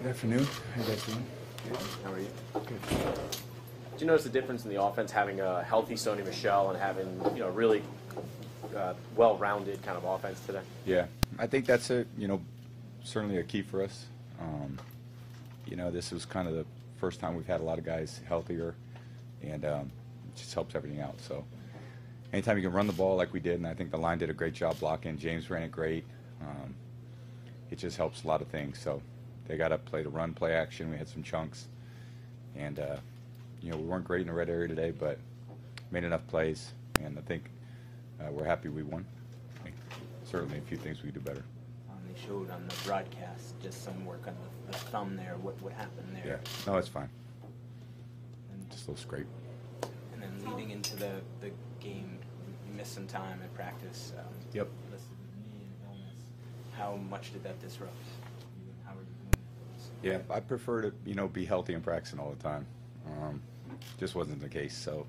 Good afternoon. How you guys doing? Good. How are you? Good. Did you notice the difference in the offense having a healthy Sony Michel and having really well-rounded kind of offense today? Yeah, I think that's certainly a key for us. This was kind of the first time we've had a lot of guys healthier, and it just helps everything out. So anytime you can run the ball like we did, and I think the line did a great job blocking. James ran it great. It just helps a lot of things. So they got to play the run, play action. We had some chunks, and we weren't great in the red area today, but made enough plays, and I think we're happy we won. Certainly a few things we could do better. They showed on the broadcast just some work on the thumb there. What happened there? Yeah, no, it's fine. And just a little scrape. And then leading into the game, you missed some time at practice. Yep. Listed with knee and illness. How much did that disrupt you, and how are you doing? Yeah, I prefer to be healthy and practicing all the time. Just wasn't the case. So,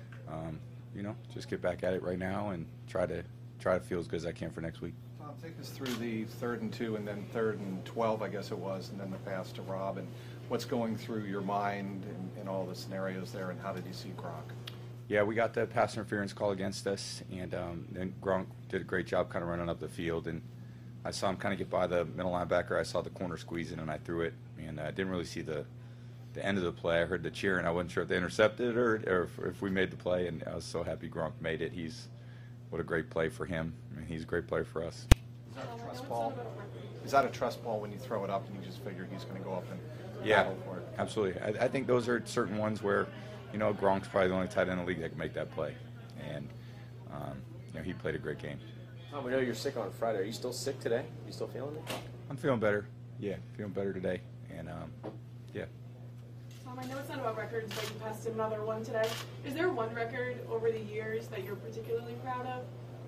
just get back at it right now and try to feel as good as I can for next week. Tom, take us through the 3rd and 2 and then 3rd and 12, I guess it was, and then the pass to Rob, and what's going through your mind in all the scenarios there, and how did you see Gronk? Yeah, we got the pass interference call against us, and then Gronk did a great job kind of running up the field, and I saw him kind of get by the middle linebacker. I saw the corner squeezing, and I threw it, and I didn't really see the end of the play. I heard the cheer, and I wasn't sure if they intercepted or if we made the play, and I was so happy Gronk made it. What a great play for him. I mean, he's a great player for us. Is that a trust ball? Is that a trust ball when you throw it up and you just figure he's going to go up and battle for it? Absolutely. I think those are certain ones where, Gronk's probably the only tight end in the league that can make that play, and he played a great game. Tom, we know you're sick on Friday. Are you still sick today? You still feeling it? I'm feeling better. Yeah, feeling better today, and yeah. Tom, I know it's not about records, but you passed another one today. Is there one record over the years that you're particularly proud of?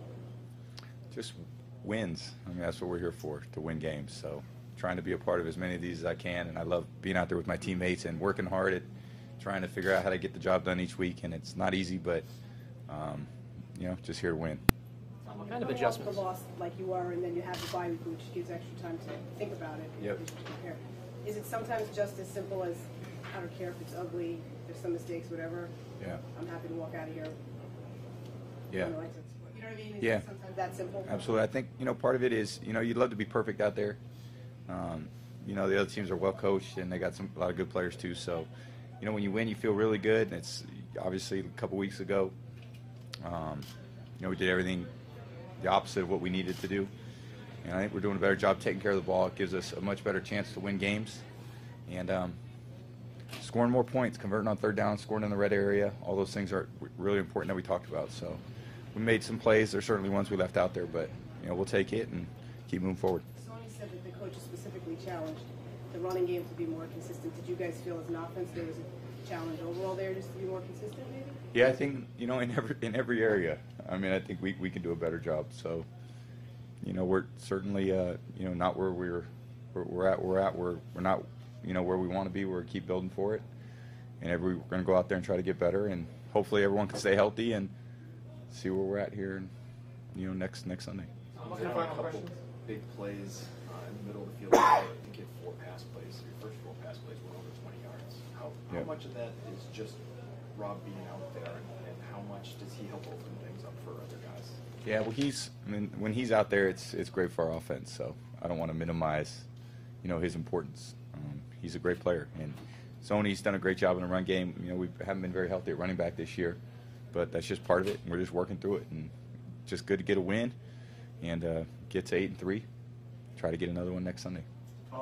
Just wins. I mean, that's what we're here for, to win games. So trying to be a part of as many of these as I can, and I love being out there with my teammates and working hard at trying to figure out how to get the job done each week, and it's not easy, but, just here to win. What kind of adjustments? The loss like you are, and then you have the bye week, which gives extra time to think about it. Yep. Prepare. Is it sometimes just as simple as, I don't care if it's ugly, there's some mistakes, whatever. Yeah. I'm happy to walk out of here. Yeah. You know what I mean? Is Yeah. it sometimes that simple? Absolutely. I think, part of it is, you'd love to be perfect out there. The other teams are well coached, and they got a lot of good players too. So, when you win, you feel really good. And it's obviously a couple weeks ago, we did everything the opposite of what we needed to do. And I think we're doing a better job taking care of the ball. It gives us a much better chance to win games. And scoring more points, converting on 3rd down, scoring in the red area, all those things are really important that we talked about. So we made some plays. There's certainly ones we left out there, but we'll take it and keep moving forward. Sony said that the coaches specifically challenged the running game to be more consistent. Did you guys feel as an offense there was a challenge overall there just to be more consistent maybe? Yeah, I think, in every area. I mean, I think we can do a better job. So, we're certainly, not where we're at. We're not, where we want to be. We're keep building for it. And we're going to go out there and try to get better. And hopefully everyone can stay healthy and see where we're at here, next Sunday. You have a couple big plays in the middle of the field. I think you had 4 pass plays. Your first 4 pass plays were over 20 yards. How much of that is just Rob being out there, and how much does he help open things up for other guys? Yeah, well, when he's out there, it's great for our offense. So I don't want to minimize, his importance. He's a great player, and Sony's done a great job in the run game. We haven't been very healthy at running back this year, but that's just part of it, and we're just working through it. And just good to get a win and get to 8-3. Try to get another one next Sunday.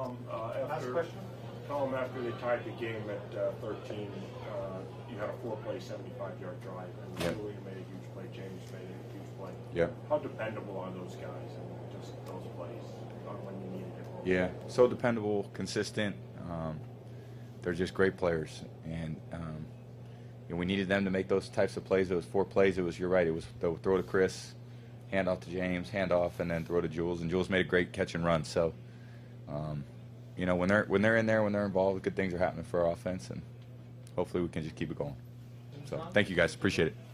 After they tied the game at 13, you had a 4-play, 75-yard drive, and Julian made a huge play. James made a huge play. Yeah. How dependable are those guys and just those plays when you need to get home? Yeah, so dependable, consistent. They're just great players, and we needed them to make those types of plays. Those 4 plays, you're right. It was throw to Chris, hand off to James, hand off, and then throw to Jules. And Jules made a great catch and run. So, when they're in there, when they're involved, good things are happening for our offense, and hopefully we can just keep it going. So, thank you guys, appreciate it.